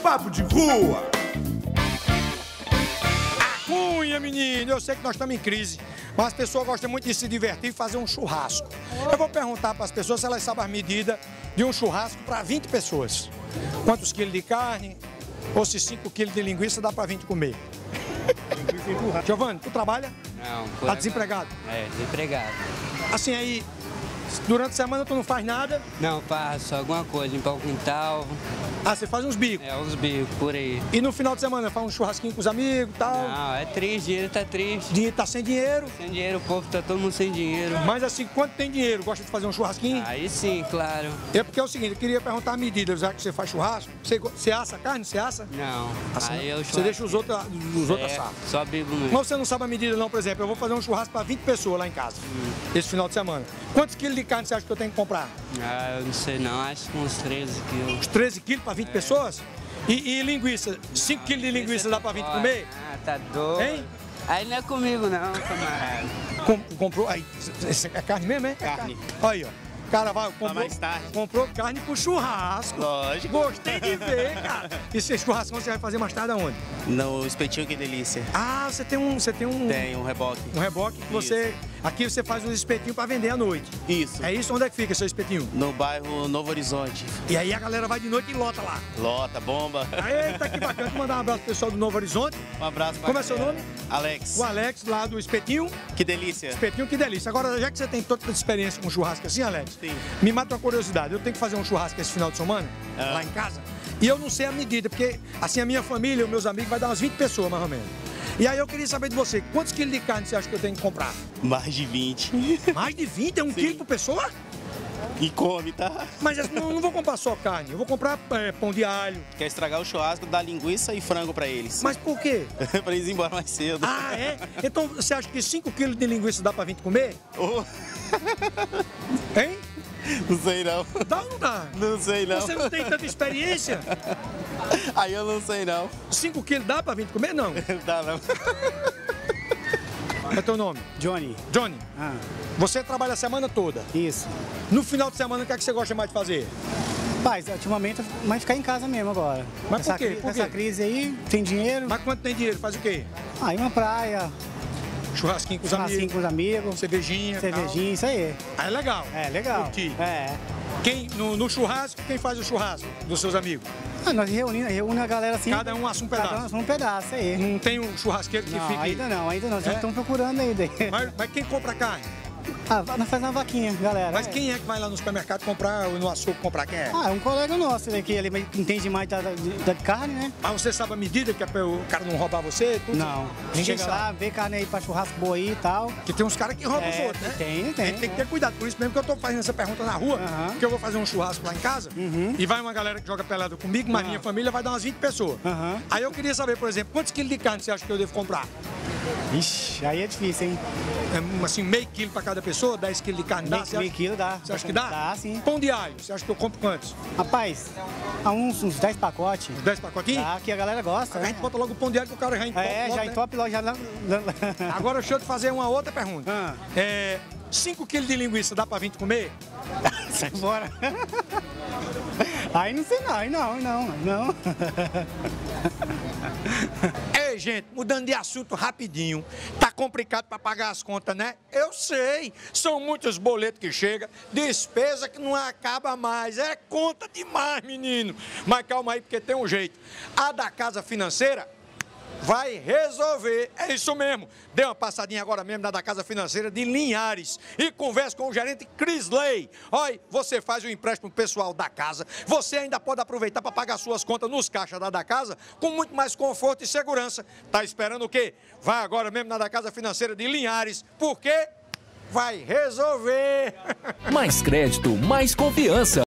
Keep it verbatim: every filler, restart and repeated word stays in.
papo de rua. Cunha, menino, eu sei que nós estamos em crise, mas as pessoas gostam muito de se divertir e fazer um churrasco. Eu vou perguntar para as pessoas se elas sabem as medidas de um churrasco para vinte pessoas. Quantos quilos de carne, ou se cinco quilos de linguiça dá para vinte comer. Giovanni, tu trabalha? Não. Tá desempregado? É, desempregado. Assim aí, durante a semana tu não faz nada? Não, faço alguma coisa, limpar o quintal. Ah, você faz uns bicos? É, uns bicos por aí. E no final de semana faz um churrasquinho com os amigos e tal? Não, é triste, dinheiro tá triste. Dinheiro tá sem dinheiro? Sem dinheiro, o povo tá todo mundo sem dinheiro. Mas assim, quanto tem dinheiro? Gosta de fazer um churrasquinho? Aí sim, claro. É porque é o seguinte, eu queria perguntar a medida, já que você faz churrasco, você, você assa a carne? Você assa? Não. Assa, aí eu você deixa os outros, os outros é, assar. Só bibo mesmo. Mas você não sabe a medida não, por exemplo, eu vou fazer um churrasco para vinte pessoas lá em casa, hum. esse final de semana. Quantos quilos de carne você acha que eu tenho que comprar? Ah, eu não sei não, acho que uns treze quilos. Uns treze quilos para vinte é. pessoas? E, e linguiça? cinco quilos de linguiça dá para vinte comer? Ah, tá doido. Hein? Aí não é comigo não, camarada. Com, comprou, aí, é carne mesmo, é? Carne. Aí, ó. Cara, vai, comprou, mais tarde. comprou carne pro churrasco. Lógico. Gostei de ver, cara. E esse churrasco você vai fazer mais tarde aonde? No espetinho, que delícia. Ah, você tem um... Você tem um... Tem um reboque. Um reboque que você... Aqui você faz um espetinho para vender à noite. Isso. É isso? Onde é que fica seu espetinho? No bairro Novo Horizonte. E aí a galera vai de noite e lota lá. Lota, bomba. Eita, que bacana. Vou mandar um abraço pro pessoal do Novo Horizonte. Um abraço pra Como é seu galera. nome? Alex. O Alex, lá do espetinho. Que delícia. Espetinho, que delícia. Agora, já que você tem toda essa experiência com churrasco assim, Alex, Sim. me mata uma curiosidade. Eu tenho que fazer um churrasco esse final de semana, ah. lá em casa, e eu não sei a medida, porque assim a minha família, os meus amigos, vai dar umas vinte pessoas, mais ou menos. E aí eu queria saber de você, quantos quilos de carne você acha que eu tenho que comprar? Mais de vinte. Mais de vinte? É um Sim. quilo por pessoa? E come, tá? Mas eu não, não vou comprar só carne, eu vou comprar é, pão de alho. Quer estragar o churrasco, dá linguiça e frango pra eles. Mas por quê? Pra eles ir embora mais cedo. Ah, é? Então você acha que cinco quilos de linguiça dá pra vinte comer? Oh. Hein? Não sei não. Dá ou não dá? Não sei não. Você não tem tanta experiência? Aí eu não sei não. cinco quilos dá pra vinte comer? Não. Dá não. Qual é teu nome? Johnny. Johnny. Ah. Você trabalha a semana toda? Isso. No final de semana, o que é que você gosta mais de fazer? Paz, ultimamente, mais ficar em casa mesmo agora. Mas essa por quê? Por quê? Essa crise aí, tem dinheiro. Mas quanto tem dinheiro? Faz o quê? Aí uma praia, churrasquinho com os churrasquinho amigos. com os amigos. Cervejinha. Cervejinha, isso aí. Ah, é legal. É, legal. Curtir. É. Quem, no, no churrasco, quem faz o churrasco dos seus amigos? Ah, nós reunimos, reúne a galera assim. Cada um assa um pedaço. Cada um assa um pedaço, aí. Não tem um churrasqueiro que não, fique... ainda não, ainda não. É? Já estão procurando ainda. Mas, mas quem compra carne? Ah, nós fazemos uma vaquinha, galera. Mas é. quem é que vai lá no supermercado comprar, no açougue comprar? Quem é? Ah, é um colega nosso, né, que ele entende mais da, da, da carne, né? Mas você sabe a medida que é para o cara não roubar você? Tudo? Não. Ninguém Chega sabe. lá, vê carne aí pra churrasco boa aí e tal. Porque tem uns caras que roubam É, os outros, né? tem, tem, A gente tem que é. ter cuidado. Por isso mesmo que eu tô fazendo essa pergunta na rua, Uhum. porque eu vou fazer um churrasco lá em casa, Uhum. e vai uma galera que joga pelada comigo, mas Uhum. minha família vai dar umas vinte pessoas. Uhum. Aí eu queria saber, por exemplo, quantos quilos de carne você acha que eu devo comprar? Ixi, aí é difícil, hein? É, assim, meio quilo para cada pessoa, dez quilos de carne dá? Meio, Você meio acha, quilo dá. você acha que dá? Dá, sim. Pão de alho, você acha que eu compro quantos? Rapaz, há uns, uns dez pacotes. Uns dez pacotinhos? Dá, que a galera gosta, A né? gente bota logo o pão de alho que o cara já entope. É, logo, já né? entope logo, já... Agora deixa eu te fazer uma outra pergunta. Ah. É, cinco quilos de linguiça dá para vinte comer? Sai fora. Aí não sei não, aí não, aí não, aí não. Ei, gente, mudando de assunto rapidinho. Tá complicado para pagar as contas, né? Eu sei. São muitos boletos que chegam, despesa que não acaba mais. É conta demais, menino. Mas calma aí, porque tem um jeito. A da Casa Financeira vai resolver. É isso mesmo. Dê uma passadinha agora mesmo na da Casa Financeira de Linhares e converse com o gerente Crisley. Olha, você faz o empréstimo pessoal da casa, você ainda pode aproveitar para pagar suas contas nos caixas da da casa com muito mais conforto e segurança. Tá esperando o quê? Vai agora mesmo na da Casa Financeira de Linhares, porque vai resolver. Mais crédito, mais confiança.